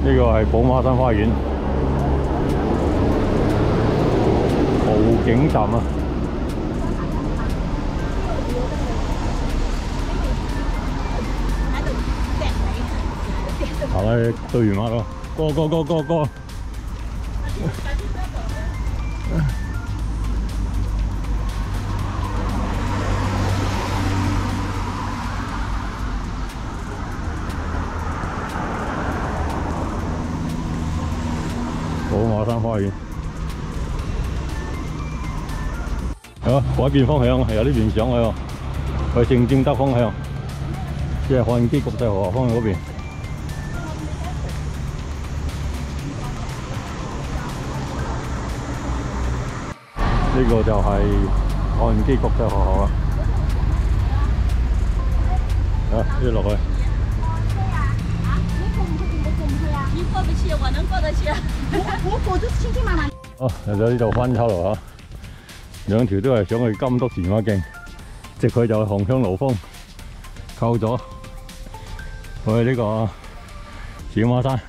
呢個係寶馬山花園湖景站啊！行啦，對完馬咯，過！寶馬山花園，改變方向，由呢邊上去喎，去正正德方向，即係漢基國際學校方向嗰邊。呢個就係漢基國際學校啦。呢落去。 你過得去，我能過得去。我過咗千千萬萬。 嚟到呢度翻秋路啊！兩條都係想去金篤自然徑，直去就紅香爐峰，扣咗去呢個小馬山。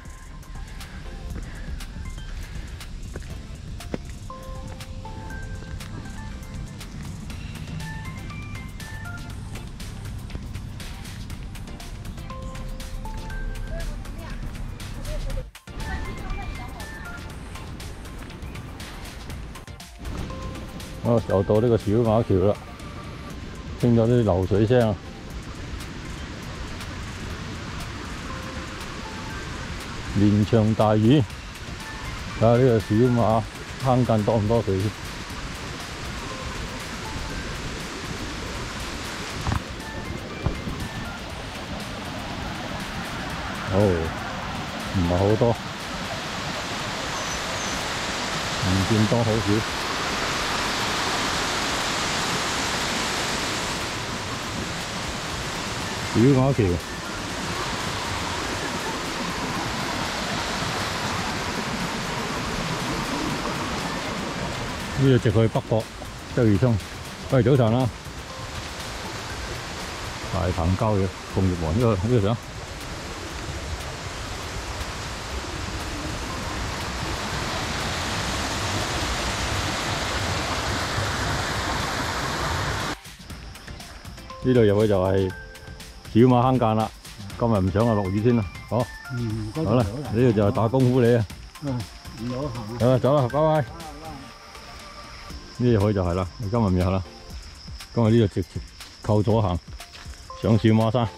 就到呢個小馬橋啦，聽咗啲流水聲啊！連場大雨，睇下呢個小馬坑澗多唔多水先。唔係好多，唔見多好少。小馬橋，呢度直去北角鰂魚涌。喂，早晨啦！大鵬郊野鳳葉灣呢個相。呢度入去就係小馬坑澗啦，今日唔想啊，落雨先啦，好。好啦，呢度就係打功夫你啊。好啦，走啦，拜拜。呢度去就係啦，今日唔入啦，今日呢度直接扣左行上小馬山，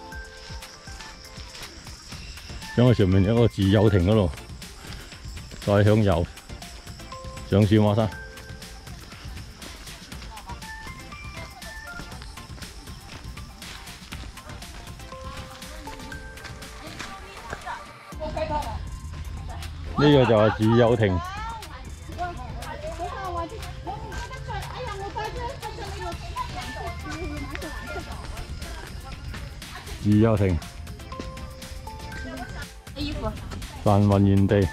上去上面有一個自由亭嗰度，再向右上小馬山。呢個就係自由亭。自由亭。衣服。晨雲園地。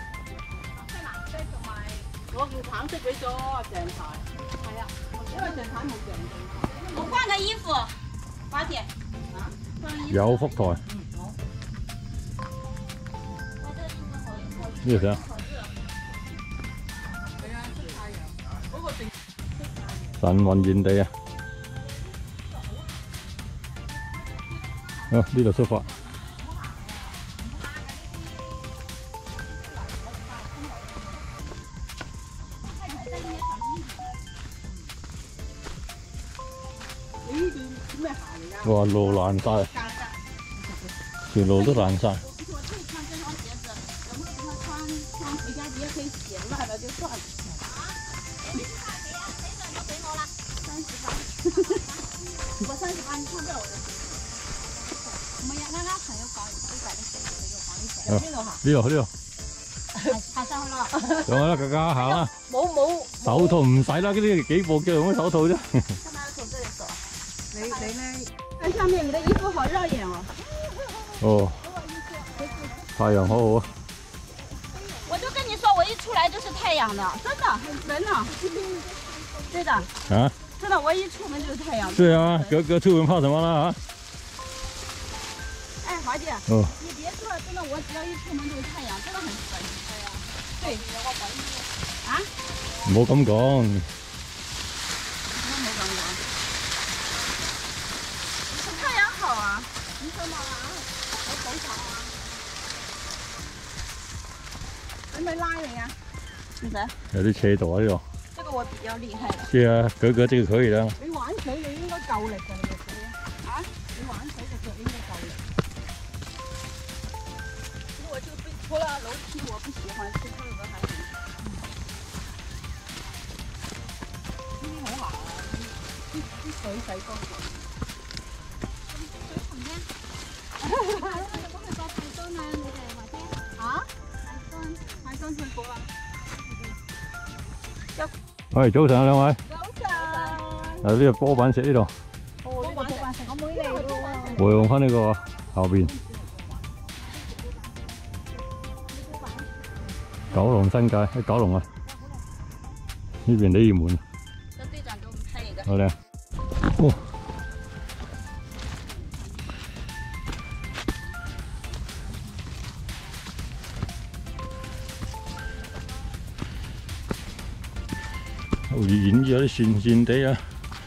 我件橙色俾咗鄭太。係啊，因為鄭太冇訂到。 我換個衣服，花姐。 有福台。呢個相。晨雲園地啊！好，呢度出發。哇！路爛晒，條路都爛晒。 回家直接可以洗，烂了就算了。我38，你看这我的。我呀，俺朋友帮你改的，我帮你洗。呢度。行上去啦。 上去啦，家家行啦。 冇。 手套唔使啦，嗰啲幾部腳用咩手套啫？ 幹嘛要從這裡走？你呢？看上面你的衣服好繞眼哦。 哦。太陽好好啊。 我就跟你說，我一出來就是太陽的，真的很真的。对的。 啊？ 真的，我一出門就是太陽。 對啊，哥出門怕什麼啦啊？ 哎，華姐。 哦。 你別說了，真的我。 只要一出门就是太阳，真的很神。对，啊？ 唔好咁講， 没感觉。太阳好啊！ 你什麼啊？我補廠啊！你咪拉你啊！ 是谁？ 有啲斜度喺度。 这个我比较厉害的。 是啊，格格這個可以啦。 你玩水你應該夠力㗎，你個水啊？ 你玩水嘅腳應該夠力。 其實我就除了樓梯我不喜歡，其他的還行。 呢啲好行啊！啲水洗乾淨。水同咩？有冇去過泰山啊？你哋或者嚇？泰山去過啊！ 喂，早晨啊，兩位。 早晨。 呢個波板石呢度， 波板石我妹嚟嘅喎。 我用翻呢個後邊。九龍新界喺九龍啊，呢邊鯉魚門， 這隊長給我們拍一個。 好靚。哦。遠有啲跣跣地啊！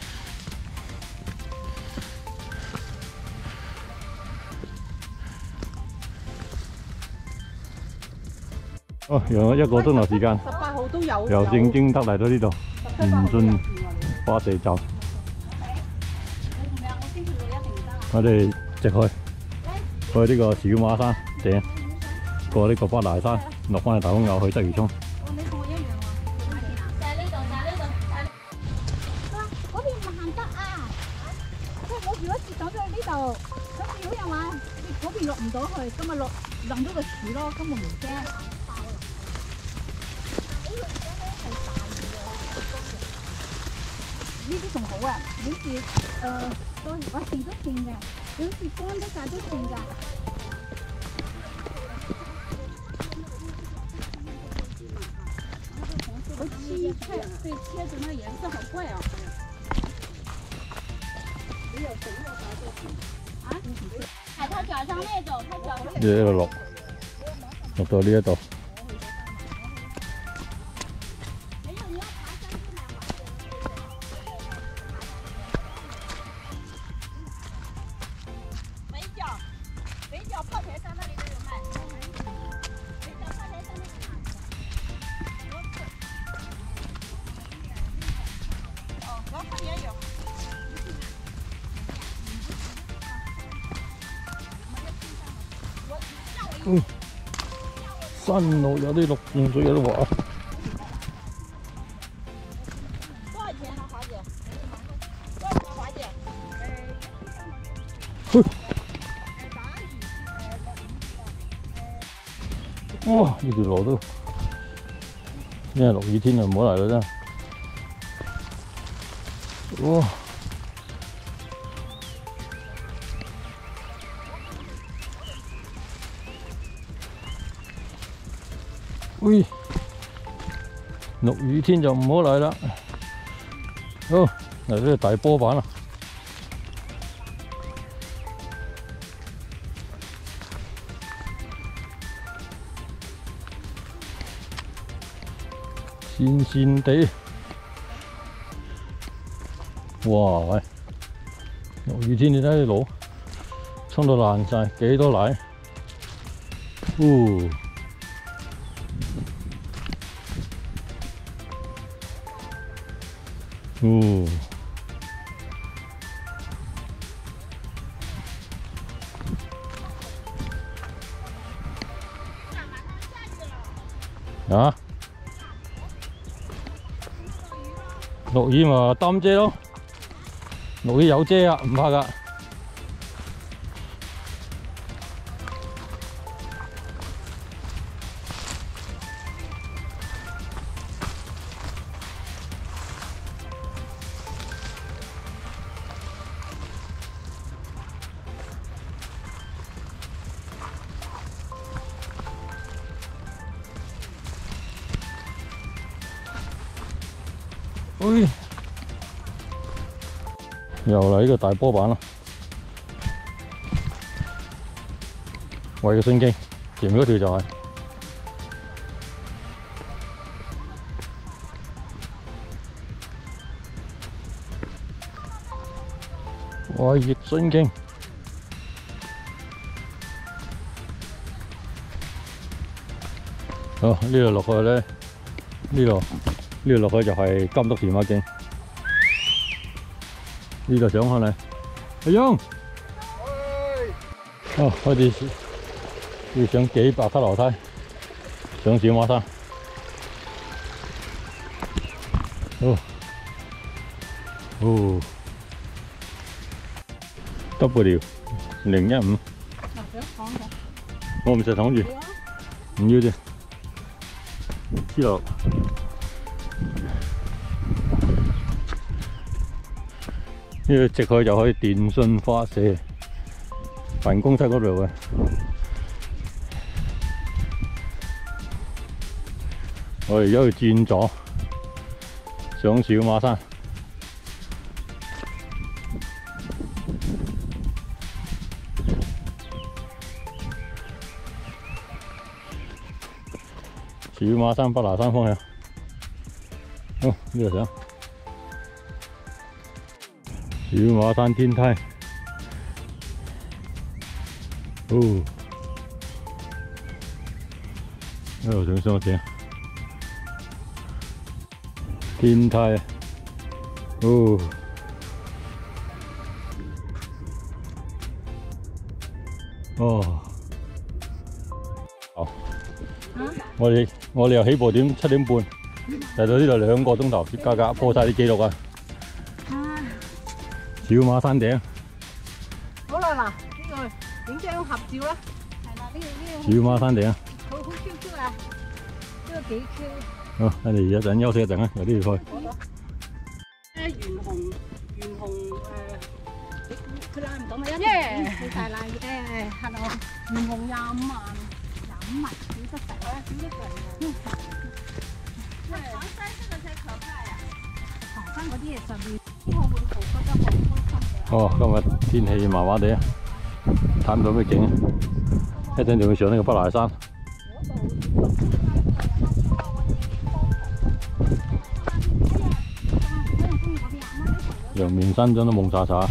哦，用咗1個鐘頭時間， 18號都有。 由正經德嚟到呢度，唔進花地站。我哋直去呢個小馬山頂，過呢個北大山，落翻去大公坳去鰂魚涌。 你同我一樣喎。 在呢度，在呢度。 嗰邊唔行得啊！即係我如果跌走咗去呢度，咁如果又話你嗰邊落唔到去，咁咪落冧咗個柱咯，咁我唔驚。呢啲仲好啊，好似我電都電嘅，好似乾得晒都電㗎。对，切子那颜色好怪哦。啊？ 喺他腳上那種，他腳上。 呢一度落到呢一度。 北角炮台山那裡都有賣。北角炮台山那裡哦，河畔也有。 山路有啲綠，用水有啲滑。 多少錢啊，華姐？多少錢，華姐？ 哇！呢條路都，因為落雨天就唔好嚟啦真係。哇！喂，落雨天就唔好嚟啦。好，嚟呢個大波板啦。跣跣地，哇！喂，落雨天你睇啲路沖到爛晒，幾多泥？啊！落雨咪擔遮咯，落雨有遮啊，唔怕㗎。喂，又嚟呢個大波板啦，為個聖經， 前面嗰條就係、哇！益順徑。好，呢度落去咧，呢度落去就係監督電話徑。呢度上翻嚟，阿勇，哦，開始要上幾百級樓梯，上小馬山。哦 ，W 015，我唔使躺住，唔要啫。知道。呢個直去就可以電信發射辦公室嗰度嘅。我哋而家要轉左上小馬山。小馬山北拿山方向。哦，呢度上。小馬山天梯，哦，呢度上上正天梯，哦，哦，好，我哋又起步點7點半，嚟到呢度2個鐘頭，加加破晒啲記錄啊！小馬山頂， 好啦，嗱，呢個影張合照啦，係啦，呢個小馬山頂， 好 Q 啊，呢個幾 Q。 好，我哋一陣休息一陣啊，有啲要去。 袁紅佢拉唔到咪一耶！大賴hello， 袁紅25萬少得滯啊，少得滯啊。 唐山這個才可怕呀！ 唐山嗰啲嘢上面，我會覺得好開心嘅。 哦，今日天氣麻麻地啊，睇唔到咩景啊，一陣仲要上呢個北崖山。陽明山真都蒙查查。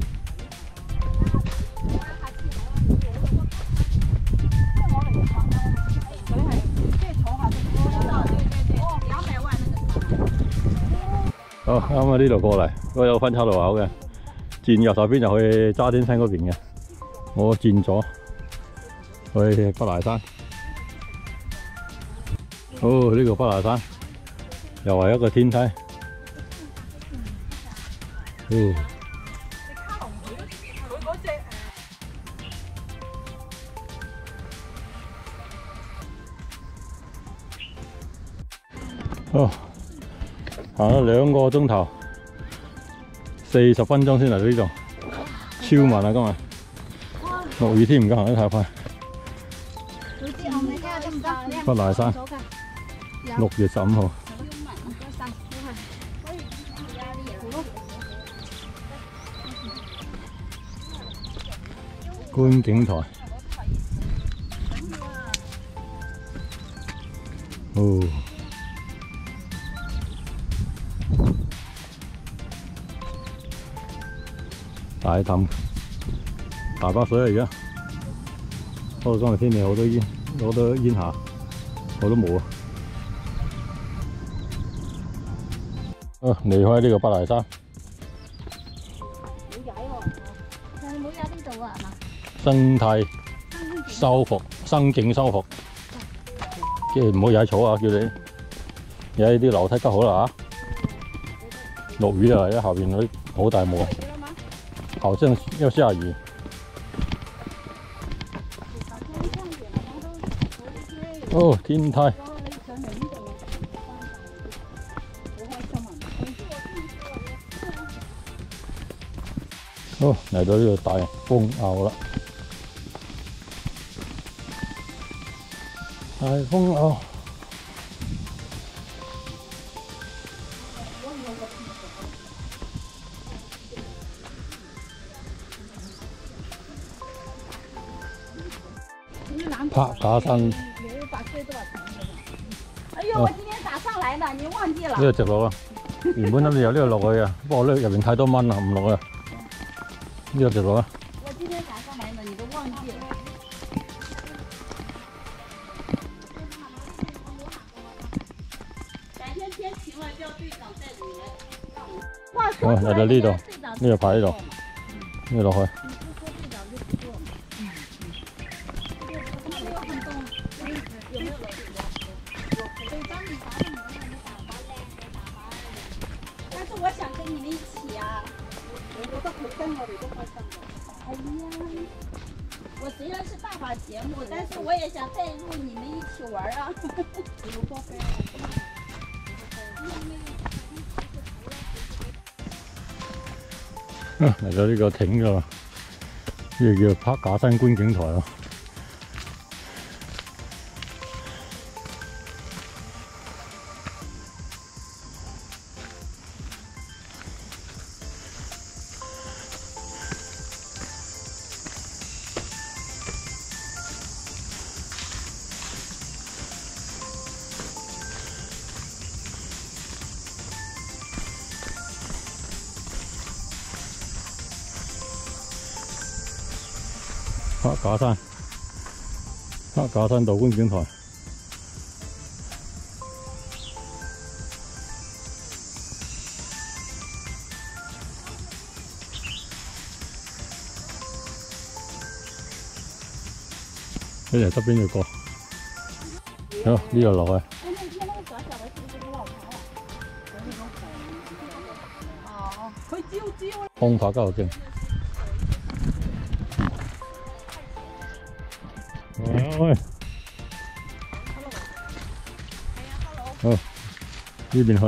好，啱啱呢度過嚟，嗰個有分岔路口嘅，轉右手邊就去渣甸山嗰邊嘅，我轉左去北崖山。哦，呢個北崖山又係一個天梯。哦，行咗2個鐘頭，40分鐘先嚟到呢度，超慢啊今日。落雨天唔敢行得太快。北崖山，6月15號。觀景台，哦，大氹大把水啊！而家，不過今日天氣好多煙霞，我都冇啊。啊，離開呢個北崖山。 冇踩呢度啊，係嘛？ 生態修復、生境修復，即係唔好踩草啊！叫你踩啲樓梯得好啦嚇。落雨啊，因為後邊嗰啲好大霧，好像要下雨。哦，天梯。好，嚟到呢度大風坳啦。大風坳， 柏架山呢哎呦，我今天咋上来的？你忘記了？ 個直路啊！原本諗住由呢度落去啊，不過呢入邊太多蚊啦，唔落啊。呢個直路啊！ 我今天咋上來的？你都忘記了。改天天晴了，叫隊長帶着你來。哇， 哦，嚟到呢度，呢個排呢度，呢度落去。 但是我想跟你們一起啊。我覺得佢跟我哋都開心嘅。哎呀，我雖然是大話節目，但是我也想帶入你們一起玩啊。 嚟到呢個亭㗎啦，呢個叫柏架山觀景台啊。柏架山道觀景台。呢度側邊要過，好呢度落去。 哦，佢招。 空拍交徑。喂，好，呢邊去，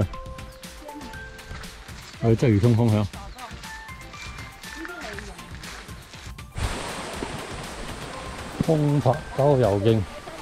去鰂魚涌方向。空拍郊遊徑。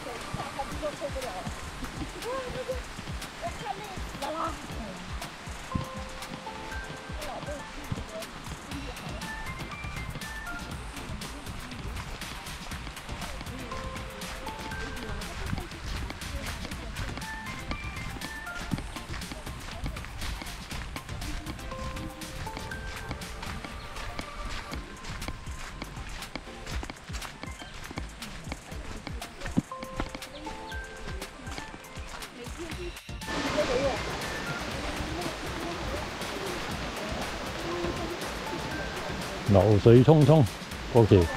流水匆匆，過橋。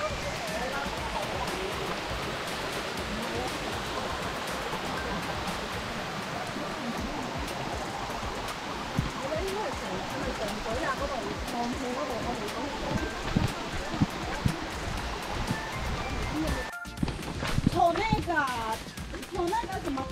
从那个什么，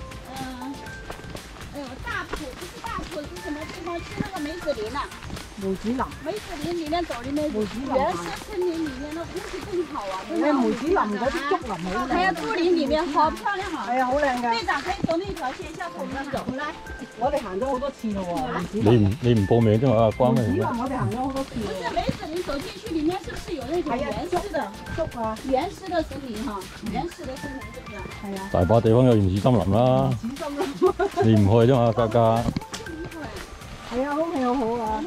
大埔不是大埔是什么地方？去那个梅子林呐、 梅子林， 梅子林里面走的那原始森林里面的空氣更好啊！ 你梅子林嗰啲竹林好靚， 還有竹林裡面好漂亮啊！ 係啊，好靚㗎。 隊長可以從那條線下從那走來。 我哋行咗好多次咯喎。 你唔報名啫嘛？關咩事？ 我哋行咗好多次。 不是梅子林走進去裡面是不是有那種原始的竹啊？ 原始的森林哈，原始的森林對不對？ 係啊。 大把地方有原始森林啦。 原始森林。 你唔去啫嘛，家家。 係啊，空氣好好啊。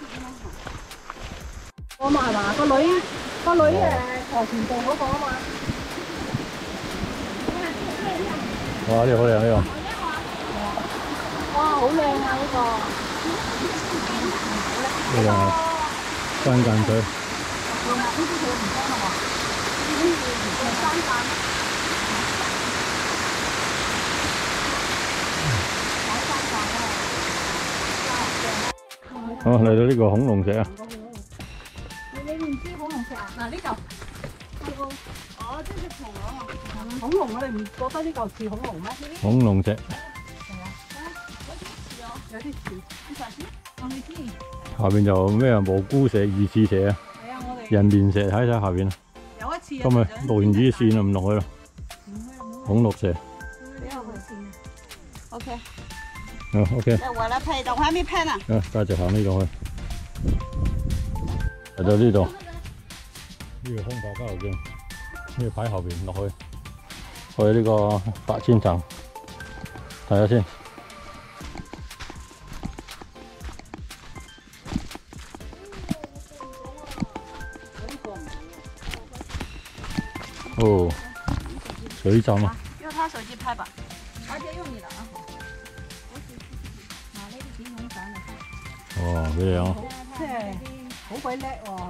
我嘛係嘛，個女跆拳道嗰個啊嘛。 哇！呢個好靚呢個。 哇，好靚啊呢個。 呢個山澗水。好，嚟到呢個恐龍石啊！ 你唔知恐龍石啊？ 嗱呢嚿，哦，這是恐龍啊！ 恐龍我哋唔覺得呢嚿似恐龍咩？ 恐龍石。 有啲似，你小心，我未知。 下邊就咩啊？蘑菇石、二次石啊！ 係啊，我哋人面石睇睇下邊啊！ 有一次。 咁啊，露完魚線啊，唔落去啦。恐龍石。 比較好線。 OK。 OK。 那我來拍一張，我還沒拍呢。 繼續行呢度去。嚟到呢度，呢個空白郊遊徑，呢個牌後邊落去。 去呢個白千層睇下先。哦，水浸啊！ 用他手机拍吧，而且用你的啊。嗱，呢啲點影相嚟？ 哦，咁樣。 即係好鬼叻喎！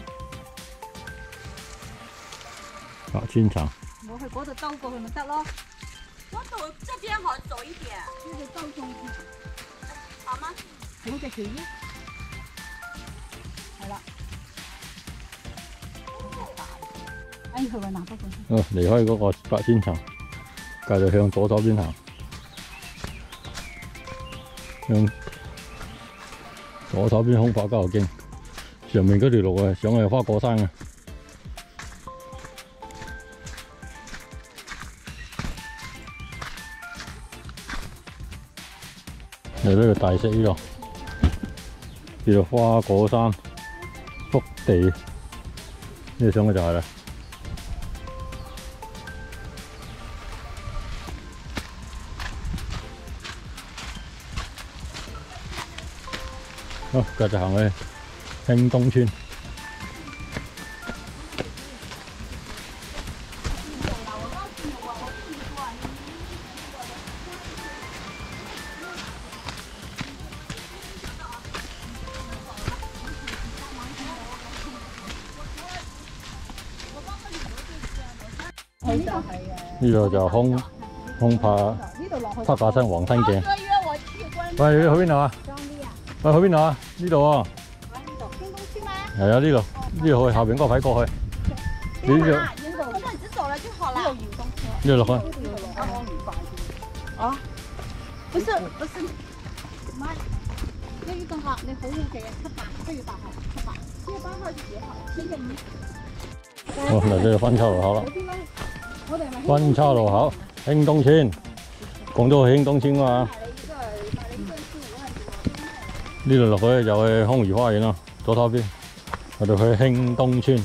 白千層。 我去嗰度兜過去咪得咯。 我走这边好走一点， 呢度兜中好嗎？ 好隻條魚，係啦。哎，去揾南北邊。 哦，離開嗰個白千層，繼續向左手邊行，向左手邊空白郊遊徑上面嗰條路啊，上去花果山啊。嚟呢個大石呢度，叫做花果山福地，呢個上去就係啦。好，繼續行去興東村。呢度就空拍黑架山黃新徑。 哥約我去關。 喂，去邊度啊？ 裝啲啊！ 喂，去邊度啊？呢度啊。 喺呢度，興東村咩？ 係啊，呢度去後邊嗰個位過去。你呢度我們只走了就好了。 呢度落去。 啊？不是， 唔係，1月2號你好嘅7月8號7月8號是幾號？星期5。 哦，嚟呢度分岔路口啦。 我哋咪分岔路口，興東村，講咗去興東村啊嘛。呢度落去就去空怡花園啦，左手邊，我哋去興東村。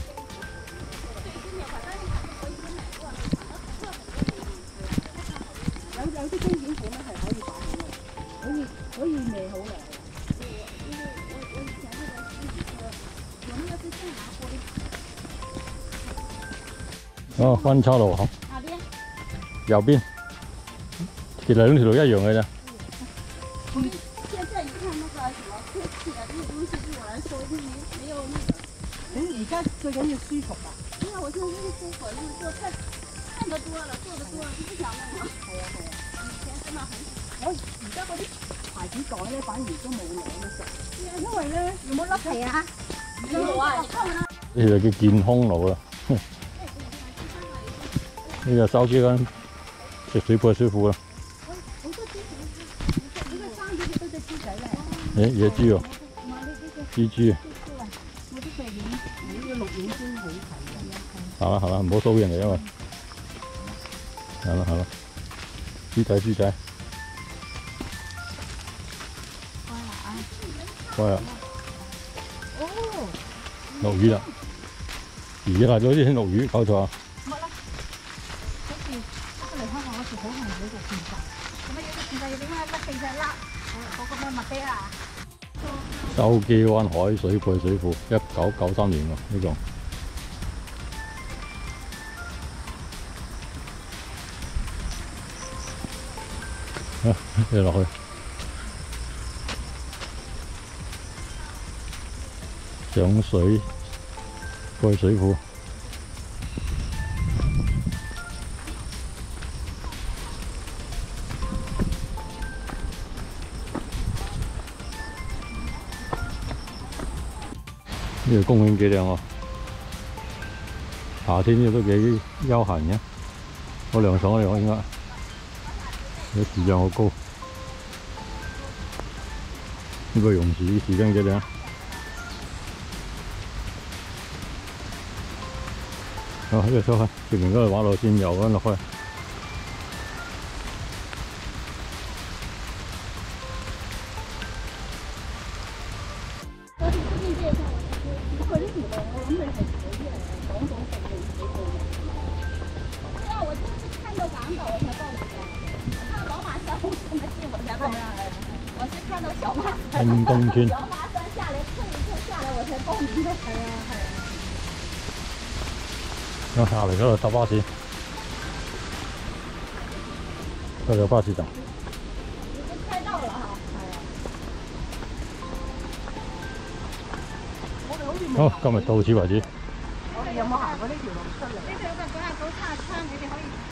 有啲經典款咧係可以擺嘅，可以未好嘅。 哦，分岔路口，右邊，其實兩條路一樣嘅啫。 現在一看那個什麼科技啊，這些東西對我來說就沒有那個。 而家最緊要舒服啊！ 因為我現在就是舒服，就是做看得多了，做得多了就不想弄了。係啊。以前真的很少。 我而家嗰啲牌子袋咧，反而都冇兩嘅食。因為咧有冇甩皮啊？ 有啊，你看看。 呢就叫健康路啦。呢個筲箕灣食水貝師傅啦。 好多豬仔，呢個生咗幾多隻豬仔咧？ 野豬喎， 唔係呢蜘蛛。 我啲背影，你要錄影先好睇嘅。 行啦行啦，唔好騷人哋因為。行啦，豬仔。開啦。 哦。 落雨啦！而家嚟咗啲先落雨，搞錯啊！ 乜啦？好似嚟香港嗰時好紅嗰個蠶仔，咁啊有啲蠶仔要點啊甩蠶仔甩，嗰個咩麥啤啊？ 筲箕灣海水貝水庫，1993年喎呢個。你落去。上水貝水庫。呢個公園幾靚喎，夏天呢都幾休閒嘅，好涼爽嚟講應該，啲樹蔭好高，呢個榕樹啲樹根幾靚。好，呢個出去，前面嗰條馬路線遊翻落去。 摇马興東村。 摇马山下来蹭一蹭下来，我才报名的。係啊係啊。 我下嚟嗰度搭巴士，嗰度有巴士站。 已經開到了哈。 好，今日到此為止。 我哋有冇行過呢條路出嚟？呢條就嗰下早餐，你哋可以。